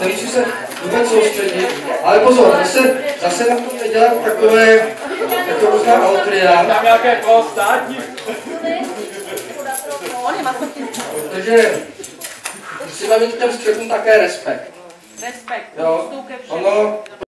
nemusí se vůbec soustředit, ale pozor, zase na tom nedělat takové, jako různá altria. Tam nějaké polostátní. Protože musíme mít k těm střetům také respekt. Respekt. Jo, ono